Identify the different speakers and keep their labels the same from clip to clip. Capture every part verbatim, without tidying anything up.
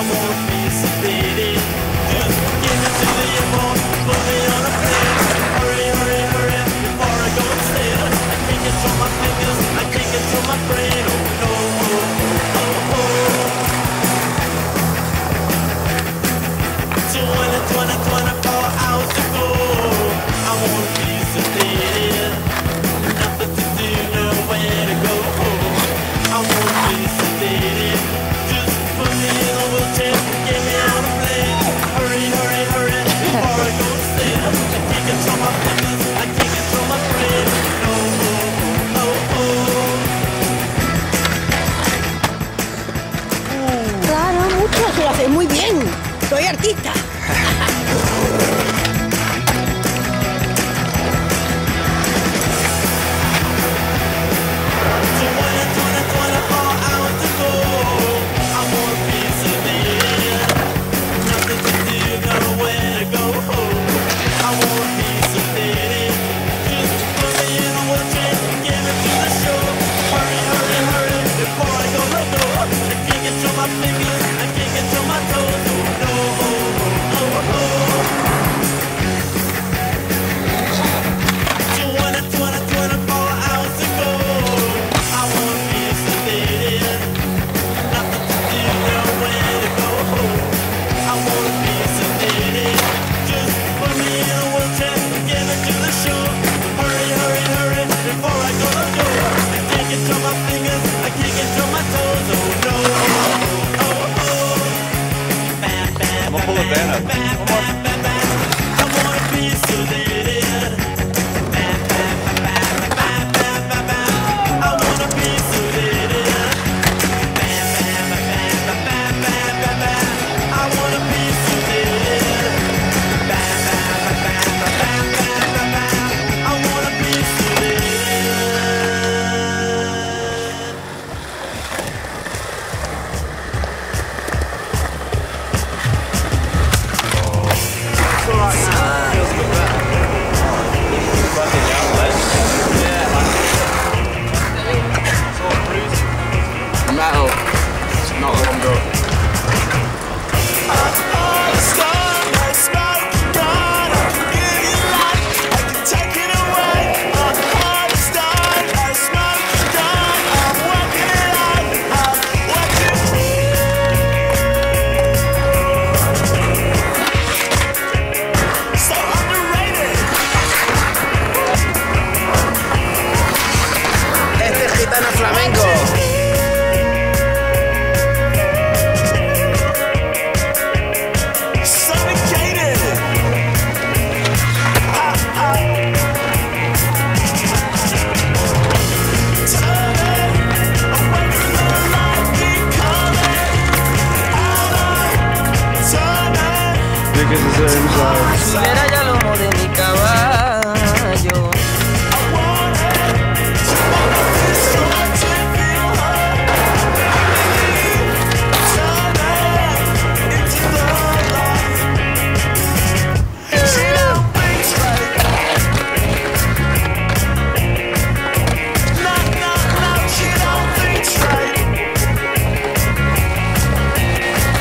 Speaker 1: Muy bien, soy artista.
Speaker 2: Metal, it's not warmed up.
Speaker 3: Este es Gitano Flamenco.
Speaker 4: Mira ya lomo de mi caballo.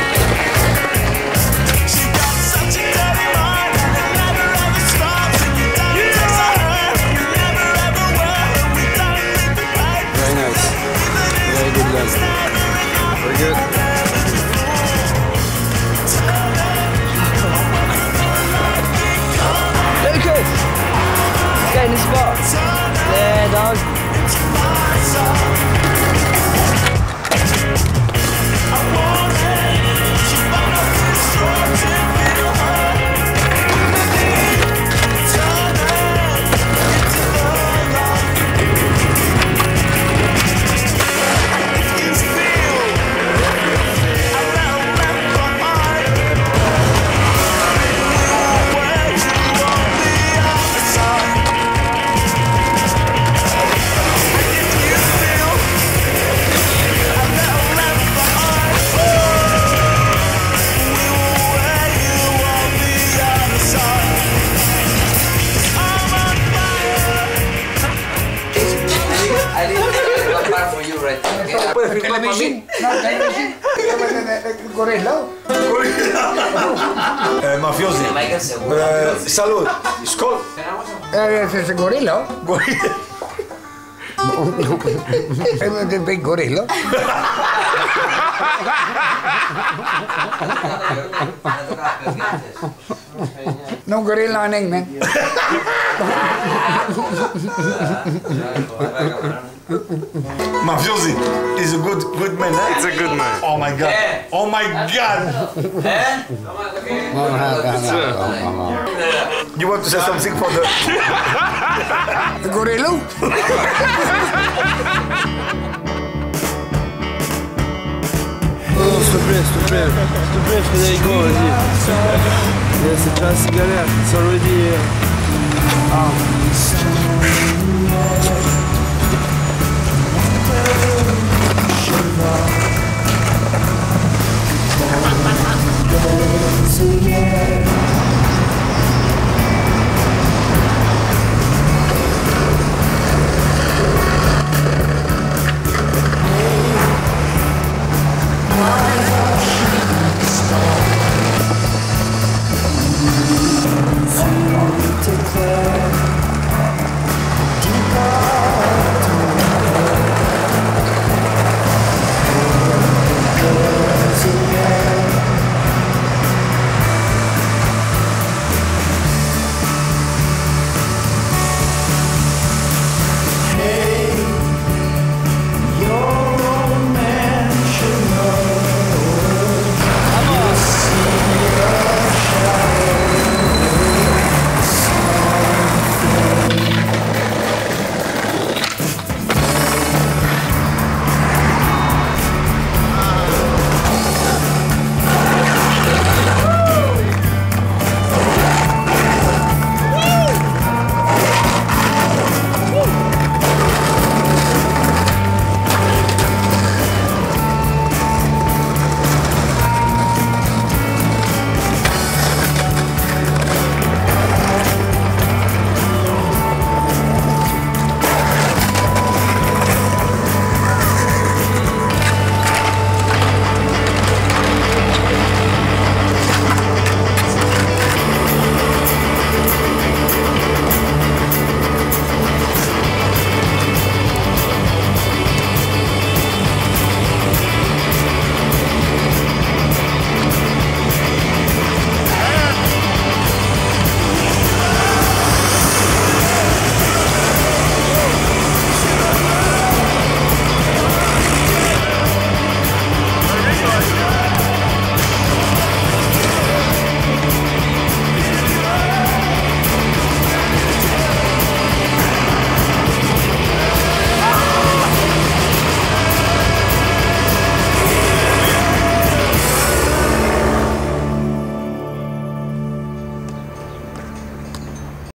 Speaker 5: She got such a dirty mind and a never ever stops. And you Television? No, television? Gorilla?
Speaker 2: Eh, mafiosi. Eh, salut. Skol.
Speaker 5: Eh, c'est gorilla?
Speaker 2: Gorilla.
Speaker 5: The big gorilla? No gorilla in England.
Speaker 2: Mafiosi is a good good man. Eh?
Speaker 6: It's a good man.
Speaker 2: Oh my god. Oh my god. You want to say something for the
Speaker 5: The gorilla?
Speaker 7: Non, s'il te plaît, s'il te plaît, s'il te plaît, Frédérico, vas-y. C'est déjà assez galère, it's already... Ah.